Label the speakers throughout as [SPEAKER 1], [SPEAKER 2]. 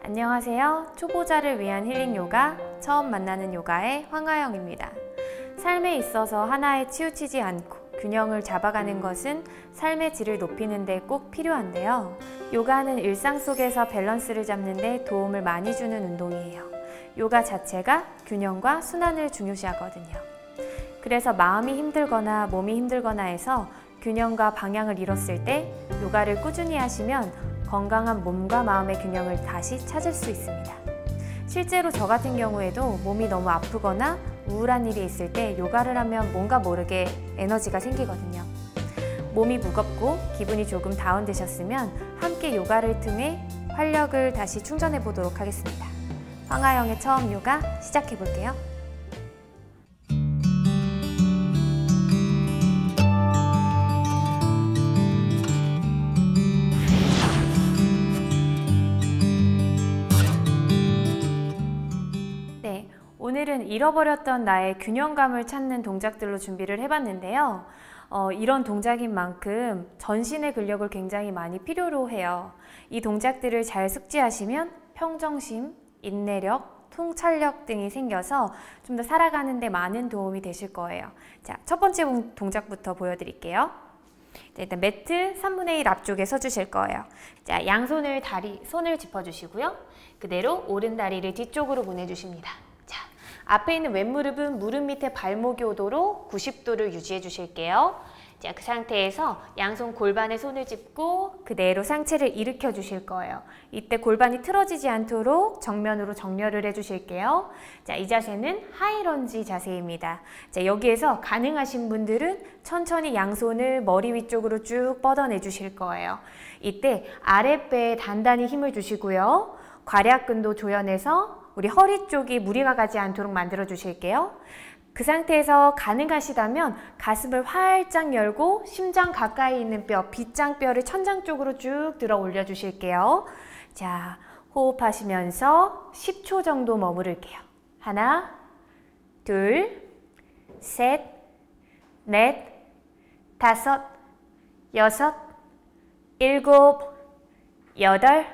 [SPEAKER 1] 안녕하세요. 초보자를 위한 힐링 요가, 처음 만나는 요가의 황하영입니다. 삶에 있어서 하나에 치우치지 않고 균형을 잡아가는 것은 삶의 질을 높이는 데 꼭 필요한데요. 요가는 일상 속에서 밸런스를 잡는 데 도움을 많이 주는 운동이에요. 요가 자체가 균형과 순환을 중요시하거든요. 그래서 마음이 힘들거나 몸이 힘들거나 해서 균형과 방향을 잃었을 때 요가를 꾸준히 하시면 건강한 몸과 마음의 균형을 다시 찾을 수 있습니다. 실제로 저 같은 경우에도 몸이 너무 아프거나 우울한 일이 있을 때 요가를 하면 뭔가 모르게 에너지가 생기거든요. 몸이 무겁고 기분이 조금 다운되셨으면 함께 요가를 통해 활력을 다시 충전해 보도록 하겠습니다. 황하영의 처음 요가 시작해 볼게요. 오늘은 잃어버렸던 나의 균형감을 찾는 동작들로 준비를 해봤는데요. 이런 동작인 만큼 전신의 근력을 굉장히 많이 필요로 해요. 이 동작들을 잘 숙지하시면 평정심, 인내력, 통찰력 등이 생겨서 좀 더 살아가는 데 많은 도움이 되실 거예요. 자, 첫 번째 동작부터 보여드릴게요. 일단 매트 3분의 1 앞쪽에 서주실 거예요. 자, 양손을 손을 짚어주시고요. 그대로 오른 다리를 뒤쪽으로 보내주십니다. 앞에 있는 왼무릎은 무릎 밑에 발목이 오도록 90도를 유지해 주실게요. 자, 그 상태에서 양손 골반에 손을 짚고 그대로 상체를 일으켜 주실 거예요. 이때 골반이 틀어지지 않도록 정면으로 정렬을 해 주실게요. 자, 이 자세는 하이런지 자세입니다. 자, 여기에서 가능하신 분들은 천천히 양손을 머리 위쪽으로 쭉 뻗어내 주실 거예요. 이때 아랫배에 단단히 힘을 주시고요. 괄약근도 조여내서 우리 허리 쪽이 무리가 가지 않도록 만들어 주실게요. 그 상태에서 가능하시다면 가슴을 활짝 열고 심장 가까이 있는 뼈, 빗장뼈를 천장 쪽으로 쭉 들어 올려 주실게요. 자, 호흡하시면서 10초 정도 머무를게요. 하나, 둘, 셋, 넷, 다섯, 여섯, 일곱, 여덟,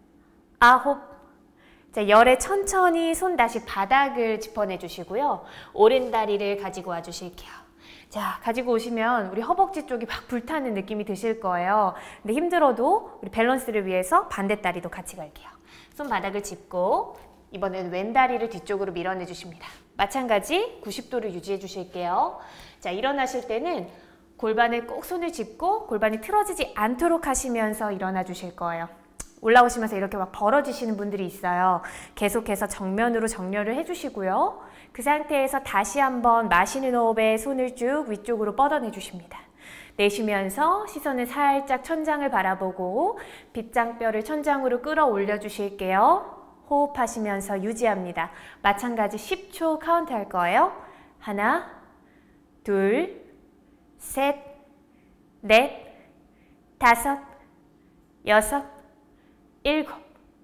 [SPEAKER 1] 아홉. 자, 열에 천천히 손 다시 바닥을 짚어내 주시고요. 오른 다리를 가지고 와 주실게요. 자, 가지고 오시면 우리 허벅지 쪽이 막 불타는 느낌이 드실 거예요. 근데 힘들어도 우리 밸런스를 위해서 반대 다리도 같이 갈게요. 손 바닥을 짚고 이번에는 왼 다리를 뒤쪽으로 밀어내 주십니다. 마찬가지 90도를 유지해 주실게요. 자, 일어나실 때는 골반에 꼭 손을 짚고 골반이 틀어지지 않도록 하시면서 일어나 주실 거예요. 올라오시면서 이렇게 막 벌어지시는 분들이 있어요. 계속해서 정면으로 정렬을 해주시고요. 그 상태에서 다시 한번 마시는 호흡에 손을 쭉 위쪽으로 뻗어내 주십니다. 내쉬면서 시선을 살짝 천장을 바라보고 빗장뼈를 천장으로 끌어올려 주실게요. 호흡하시면서 유지합니다. 마찬가지 10초 카운트 할 거예요. 하나, 둘, 셋, 넷, 다섯, 여섯, 일곱,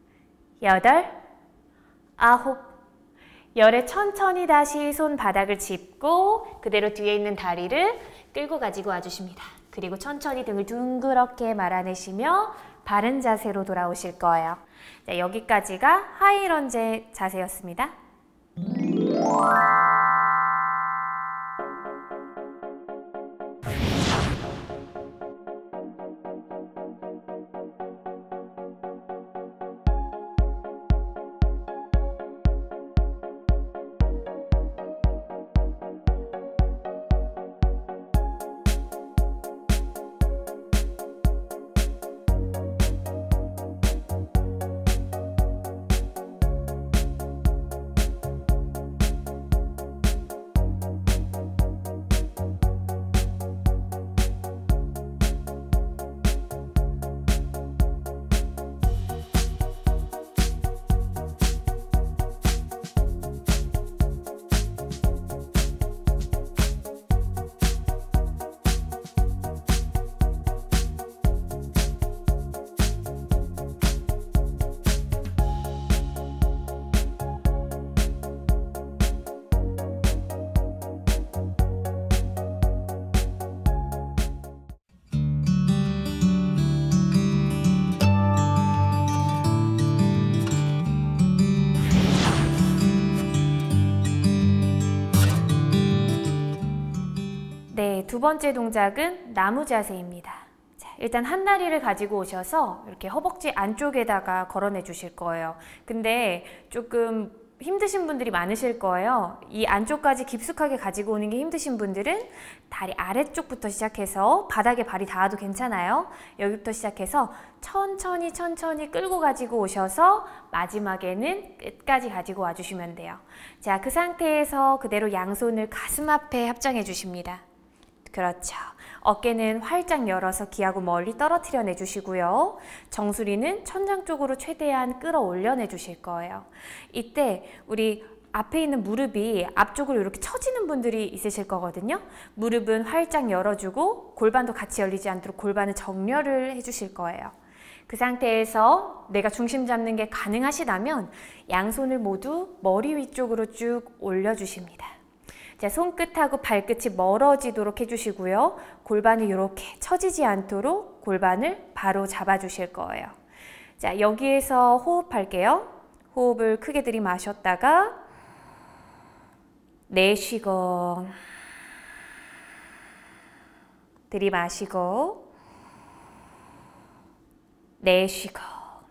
[SPEAKER 1] 여덟, 아홉. 열에 천천히 다시 손 바닥을 짚고 그대로 뒤에 있는 다리를 끌고 가지고 와주십니다. 그리고 천천히 등을 둥그렇게 말아내시며 바른 자세로 돌아오실 거예요. 자, 여기까지가 하이런지 자세였습니다. 두 번째 동작은 나무 자세입니다. 자, 일단 한 다리를 가지고 오셔서 이렇게 허벅지 안쪽에다가 걸어내 주실 거예요. 근데 조금 힘드신 분들이 많으실 거예요. 이 안쪽까지 깊숙하게 가지고 오는 게 힘드신 분들은 다리 아래쪽부터 시작해서 바닥에 발이 닿아도 괜찮아요. 여기부터 시작해서 천천히 끌고 가지고 오셔서 마지막에는 끝까지 가지고 와주시면 돼요. 자, 그 상태에서 그대로 양손을 가슴 앞에 합장해 주십니다. 그렇죠. 어깨는 활짝 열어서 귀하고 멀리 떨어뜨려 내주시고요. 정수리는 천장 쪽으로 최대한 끌어올려 내주실 거예요. 이때 우리 앞에 있는 무릎이 앞쪽으로 이렇게 처지는 분들이 있으실 거거든요. 무릎은 활짝 열어주고 골반도 같이 열리지 않도록 골반을 정렬을 해주실 거예요. 그 상태에서 내가 중심 잡는 게 가능하시다면 양손을 모두 머리 위쪽으로 쭉 올려주십니다. 자, 손끝하고 발끝이 멀어지도록 해주시고요. 골반이 이렇게 처지지 않도록 골반을 바로 잡아주실 거예요. 자, 여기에서 호흡할게요. 호흡을 크게 들이마셨다가 내쉬고 들이마시고 내쉬고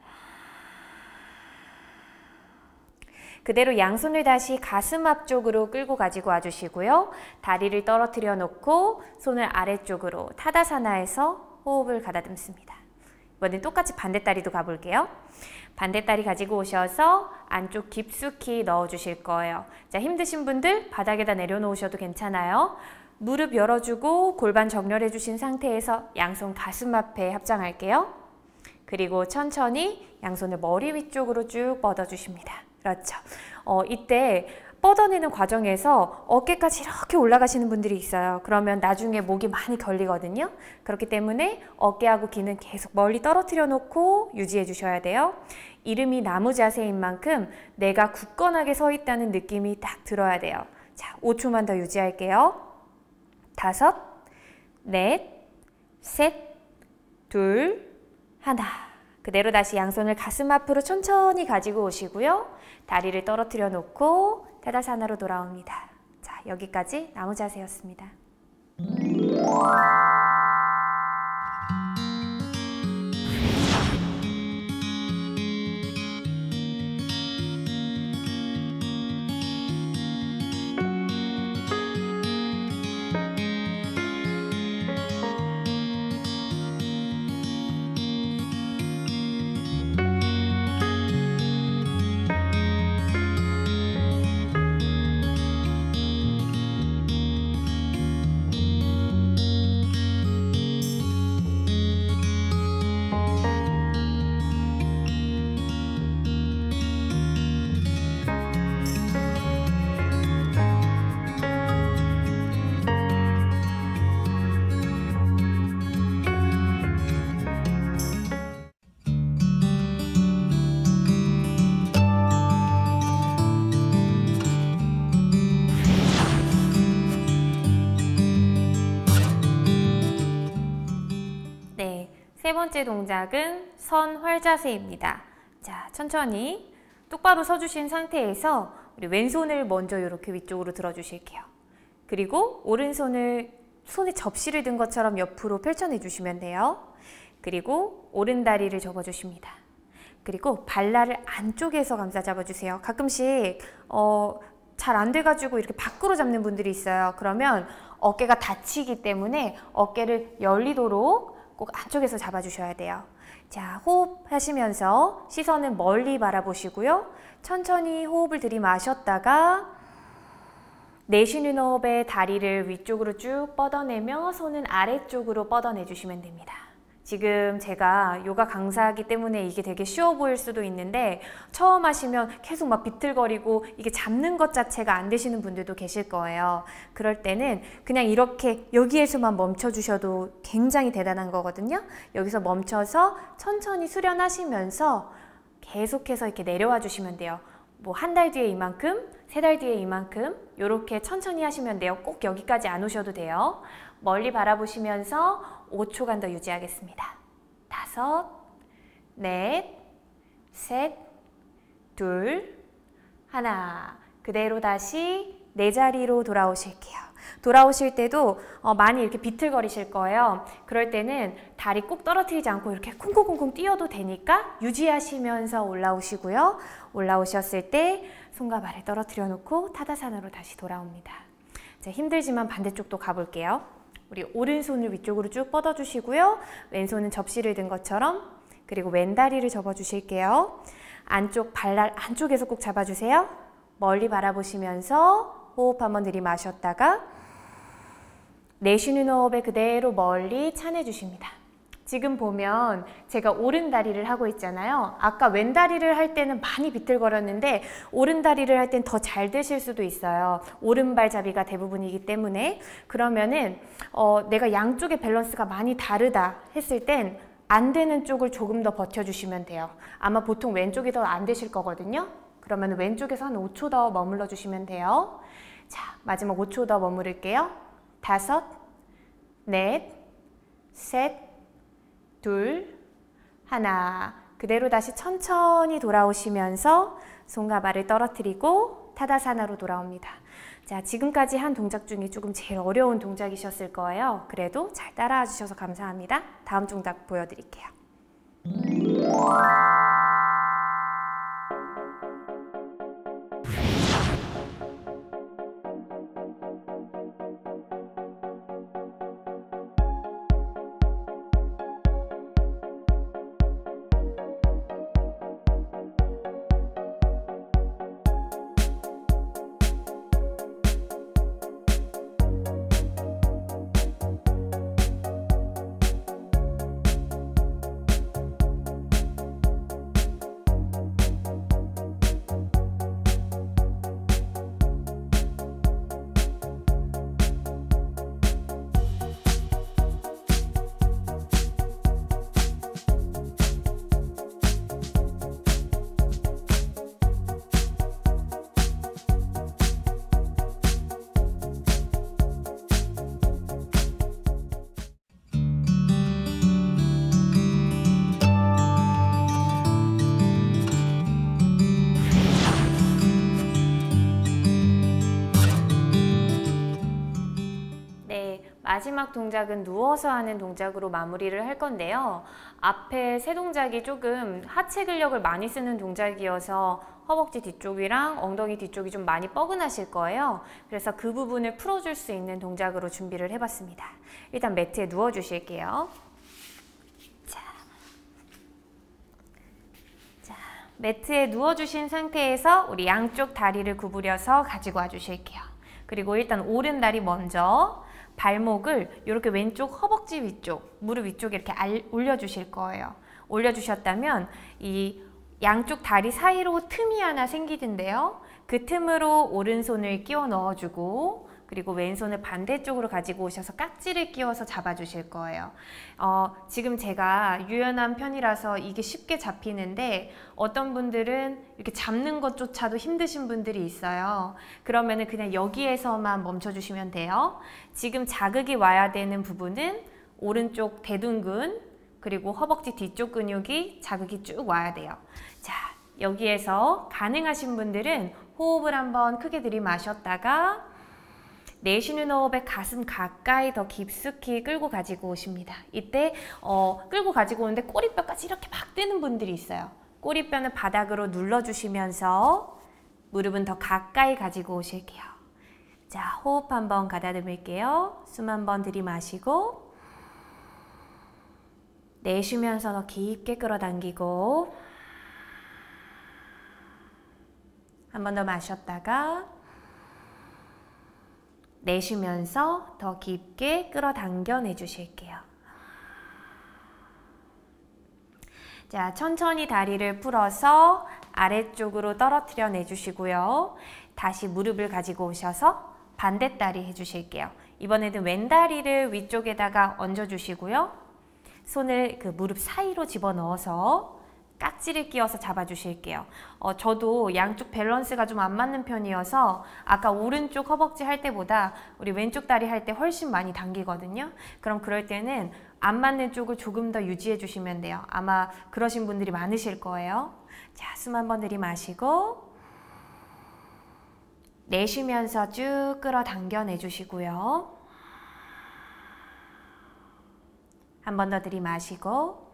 [SPEAKER 1] 그대로 양손을 다시 가슴 앞쪽으로 끌고 가지고 와주시고요. 다리를 떨어뜨려 놓고 손을 아래쪽으로 타다사나에서 호흡을 가다듬습니다. 이번엔 똑같이 반대다리도 가볼게요. 반대다리 가지고 오셔서 안쪽 깊숙이 넣어주실 거예요. 자, 힘드신 분들 바닥에다 내려놓으셔도 괜찮아요. 무릎 열어주고 골반 정렬해 주신 상태에서 양손 가슴 앞에 합장할게요. 그리고 천천히 양손을 머리 위쪽으로 쭉 뻗어주십니다. 그렇죠. 이때 뻗어내는 과정에서 어깨까지 이렇게 올라가시는 분들이 있어요. 그러면 나중에 목이 많이 걸리거든요. 그렇기 때문에 어깨하고 귀는 계속 멀리 떨어뜨려 놓고 유지해 주셔야 돼요. 이름이 나무 자세인 만큼 내가 굳건하게 서 있다는 느낌이 딱 들어야 돼요. 자, 5초만 더 유지할게요. 5, 넷, 셋, 둘, 하나. 그대로 다시 양손을 가슴 앞으로 천천히 가지고 오시고요. 다리를 떨어뜨려 놓고 타다사나로 돌아옵니다. 자, 여기까지 나무 자세였습니다. 세 번째 동작은 선활자세입니다. 자, 천천히 똑바로 서주신 상태에서 우리 왼손을 먼저 이렇게 위쪽으로 들어주실게요. 그리고 오른손을 손에 접시를 든 것처럼 옆으로 펼쳐내 주시면 돼요. 그리고 오른다리를 접어주십니다. 그리고 발날을 안쪽에서 감싸 잡아주세요. 가끔씩 잘 안 돼가지고 이렇게 밖으로 잡는 분들이 있어요. 그러면 어깨가 다치기 때문에 어깨를 열리도록 꼭 안쪽에서 잡아주셔야 돼요. 자, 호흡하시면서 시선은 멀리 바라보시고요. 천천히 호흡을 들이마셨다가 내쉬는 호흡에 다리를 위쪽으로 쭉 뻗어내며 손은 아래쪽으로 뻗어내주시면 됩니다. 지금 제가 요가 강사이기 때문에 이게 되게 쉬워 보일 수도 있는데 처음 하시면 계속 막 비틀거리고 이게 잡는 것 자체가 안 되시는 분들도 계실 거예요. 그럴 때는 그냥 이렇게 여기에서만 멈춰 주셔도 굉장히 대단한 거거든요. 여기서 멈춰서 천천히 수련하시면서 계속해서 이렇게 내려와 주시면 돼요. 뭐 한 달 뒤에 이만큼, 3달 뒤에 이만큼 이렇게 천천히 하시면 돼요. 꼭 여기까지 안 오셔도 돼요. 멀리 바라보시면서 5초간 더 유지하겠습니다. 5, 넷, 셋, 둘, 하나. 그대로 다시 내 자리로 돌아오실게요. 돌아오실 때도 많이 이렇게 비틀거리실 거예요. 그럴 때는 다리 꼭 떨어뜨리지 않고 이렇게 쿵쿵쿵쿵 뛰어도 되니까 유지하시면서 올라오시고요. 올라오셨을 때 손과 발을 떨어뜨려 놓고 타다사나로 다시 돌아옵니다. 자, 힘들지만 반대쪽도 가볼게요. 우리 오른손을 위쪽으로 쭉 뻗어주시고요. 왼손은 접시를 든 것처럼, 그리고 왼다리를 접어주실게요. 안쪽 발날 안쪽에서 꼭 잡아주세요. 멀리 바라보시면서 호흡 한번 들이마셨다가 내쉬는 호흡에 그대로 멀리 차내주십니다. 지금 보면 제가 오른다리를 하고 있잖아요. 아까 왼다리를 할 때는 많이 비틀거렸는데 오른다리를 할 땐 더 잘 되실 수도 있어요. 오른발잡이가 대부분이기 때문에. 그러면은 내가 양쪽의 밸런스가 많이 다르다 했을 땐 안 되는 쪽을 조금 더 버텨주시면 돼요. 아마 보통 왼쪽이 더 안 되실 거거든요. 그러면 왼쪽에서 한 5초 더 머물러 주시면 돼요. 자, 마지막 5초 더 머무를게요. 5, 넷, 셋, 둘, 하나. 그대로 다시 천천히 돌아오시면서 손과 발을 떨어뜨리고 타다사나로 돌아옵니다. 자, 지금까지 한 동작 중에 조금 제일 어려운 동작이셨을 거예요. 그래도 잘 따라와 주셔서 감사합니다. 다음 동작 보여드릴게요. 마지막 동작은 누워서 하는 동작으로 마무리를 할 건데요. 앞에 세 동작이 조금 하체 근력을 많이 쓰는 동작이어서 허벅지 뒤쪽이랑 엉덩이 뒤쪽이 좀 많이 뻐근하실 거예요. 그래서 그 부분을 풀어줄 수 있는 동작으로 준비를 해봤습니다. 일단 매트에 누워 주실게요. 자, 매트에 누워주신 상태에서 우리 양쪽 다리를 구부려서 가지고 와 주실게요. 그리고 일단 오른 다리 먼저 발목을 이렇게 왼쪽 허벅지 위쪽, 무릎 위쪽에 이렇게 올려주실 거예요. 올려주셨다면 이 양쪽 다리 사이로 틈이 하나 생기던데요. 그 틈으로 오른손을 끼워 넣어주고 그리고 왼손을 반대쪽으로 가지고 오셔서 깍지를 끼워서 잡아주실 거예요. 지금 제가 유연한 편이라서 이게 쉽게 잡히는데 어떤 분들은 이렇게 잡는 것조차도 힘드신 분들이 있어요. 그러면은 그냥 여기에서만 멈춰주시면 돼요. 지금 자극이 와야 되는 부분은 오른쪽 대둔근 그리고 허벅지 뒤쪽 근육이 자극이 쭉 와야 돼요. 자, 여기에서 가능하신 분들은 호흡을 한번 크게 들이마셨다가 내쉬는 호흡에 가슴 가까이 더 깊숙이 끌고 가지고 오십니다. 이때 끌고 가지고 오는데 꼬리뼈까지 이렇게 막 뜨는 분들이 있어요. 꼬리뼈는 바닥으로 눌러주시면서 무릎은 더 가까이 가지고 오실게요. 자, 호흡 한번 가다듬을게요. 숨 한번 들이마시고 내쉬면서 더 깊게 끌어당기고 한 번 더 마셨다가 내쉬면서 더 깊게 끌어당겨 내주실게요. 자, 천천히 다리를 풀어서 아래쪽으로 떨어뜨려 내주시고요. 다시 무릎을 가지고 오셔서 반대다리 해주실게요. 이번에는 왼다리를 위쪽에다가 얹어주시고요. 손을 그 무릎 사이로 집어넣어서 깍지를 끼워서 잡아주실게요. 저도 양쪽 밸런스가 좀 안 맞는 편이어서 아까 오른쪽 허벅지 할 때보다 우리 왼쪽 다리 할 때 훨씬 많이 당기거든요. 그럼 그럴 때는 안 맞는 쪽을 조금 더 유지해 주시면 돼요. 아마 그러신 분들이 많으실 거예요. 자, 숨 한번 들이마시고 내쉬면서 쭉 끌어당겨 내주시고요. 한 번 더 들이마시고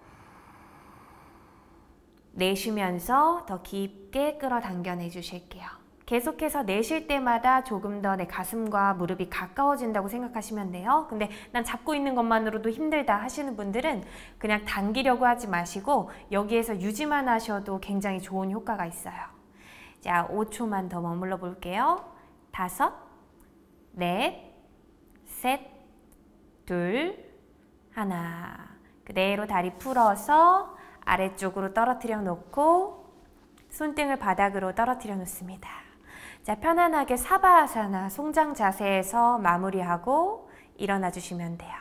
[SPEAKER 1] 내쉬면서 더 깊게 끌어당겨 내주실게요. 계속해서 내쉴 때마다 조금 더 내 가슴과 무릎이 가까워진다고 생각하시면 돼요. 근데 난 잡고 있는 것만으로도 힘들다 하시는 분들은 그냥 당기려고 하지 마시고 여기에서 유지만 하셔도 굉장히 좋은 효과가 있어요. 자, 5초만 더 머물러 볼게요. 5, 넷, 셋, 둘, 하나. 그대로 다리 풀어서 아래쪽으로 떨어뜨려 놓고 손등을 바닥으로 떨어뜨려 놓습니다. 자, 편안하게 사바아사나 송장 자세에서 마무리하고 일어나 주시면 돼요.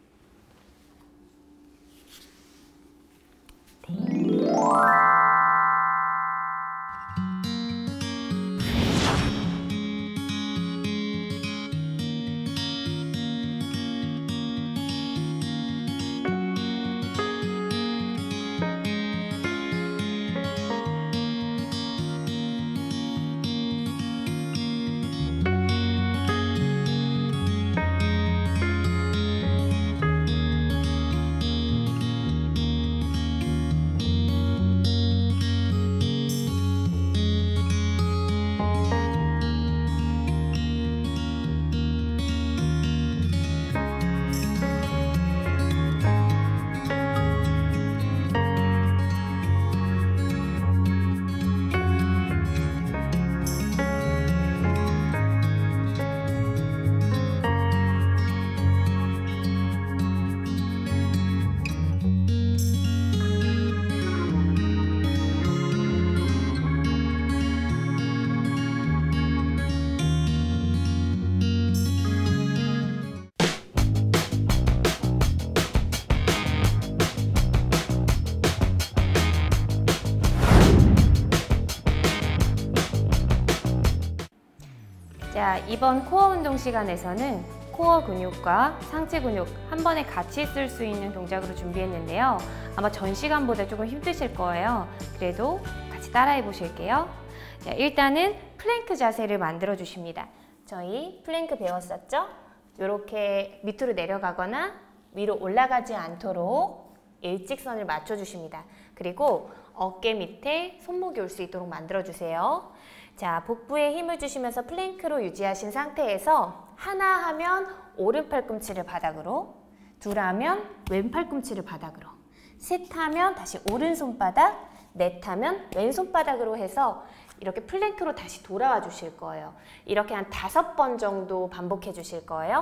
[SPEAKER 1] 네. 자, 이번 코어 운동 시간에서는 코어 근육과 상체 근육 한 번에 같이 쓸 수 있는 동작으로 준비했는데요. 아마 전 시간보다 조금 힘드실 거예요. 그래도 같이 따라해 보실게요. 자, 일단은 플랭크 자세를 만들어 주십니다. 저희 플랭크 배웠었죠? 이렇게 밑으로 내려가거나 위로 올라가지 않도록 일직선을 맞춰 주십니다. 그리고 어깨 밑에 손목이 올 수 있도록 만들어 주세요. 자, 복부에 힘을 주시면서 플랭크로 유지하신 상태에서 하나 하면 오른 팔꿈치를 바닥으로, 둘 하면 왼 팔꿈치를 바닥으로, 셋 하면 다시 오른 손바닥, 넷 하면 왼 손바닥으로 해서 이렇게 플랭크로 다시 돌아와 주실 거예요. 이렇게 한 5번 정도 반복해 주실 거예요.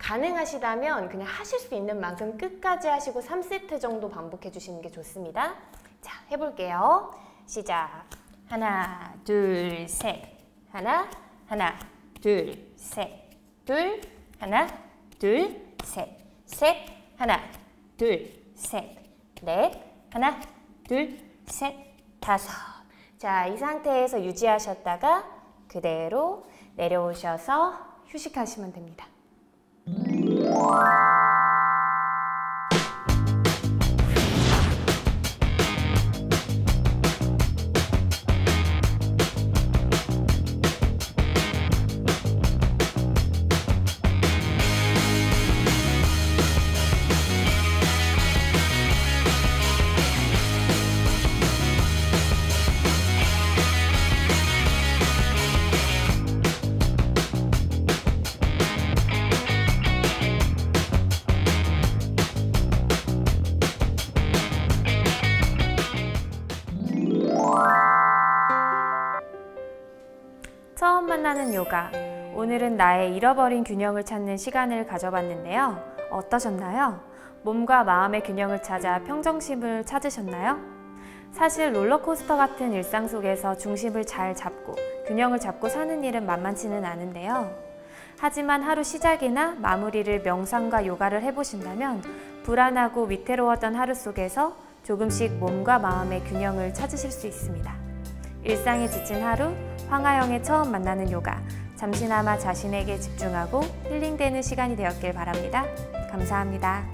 [SPEAKER 1] 가능하시다면 그냥 하실 수 있는 만큼 끝까지 하시고 3세트 정도 반복해 주시는 게 좋습니다. 자, 해볼게요. 시작. 하나, 둘, 셋. 하나, 둘, 셋. 둘, 하나, 둘, 셋. 셋, 하나, 둘, 셋. 넷, 하나, 둘, 셋, 5. 자, 이 상태에서 유지하셨다가 그대로 내려오셔서 휴식하시면 됩니다. 처음 만나는 요가. 오늘은 나의 잃어버린 균형을 찾는 시간을 가져봤는데요. 어떠셨나요? 몸과 마음의 균형을 찾아 평정심을 찾으셨나요? 사실 롤러코스터 같은 일상 속에서 중심을 잘 잡고 균형을 잡고 사는 일은 만만치는 않은데요. 하지만 하루 시작이나 마무리를 명상과 요가를 해보신다면 불안하고 위태로웠던 하루 속에서 조금씩 몸과 마음의 균형을 찾으실 수 있습니다. 일상에 지친 하루, 황하영의 처음 만나는 요가, 잠시나마 자신에게 집중하고 힐링되는 시간이 되었길 바랍니다. 감사합니다.